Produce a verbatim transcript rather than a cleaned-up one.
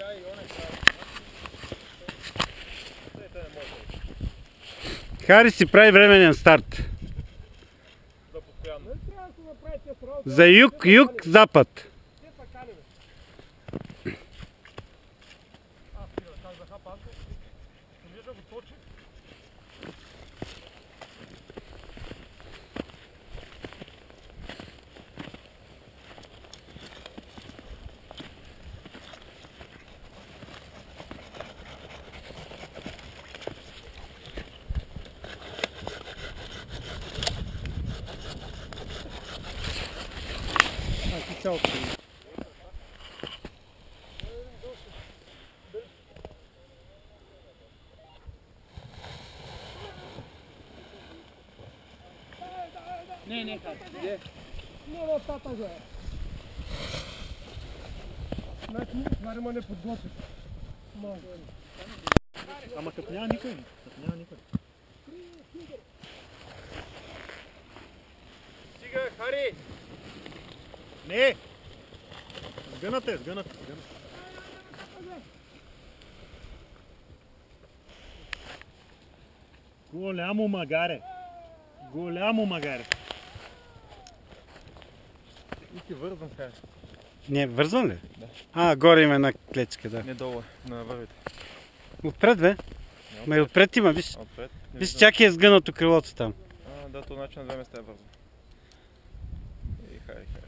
Хари си прави временен старт. За юг, юг, запад. Не, не, не. Не, в тата же. Значи, Харима не подготви. Ама като няма никой. Като няма никой. Стига, Хари! Не! Сгънате, сгънате, сгънате. Голямо магаре. Голямо магаре. И ти вързвам, Хари. Не, вързвам ли? Да. А, горе има една клечка, да. Не долу, на вървите. Отпред, бе. Ма и отпред има, виж. Отпред. Виж, чак е сгънато крилото там. А, да, то начин на две места е вързвам. И Хари, Хари.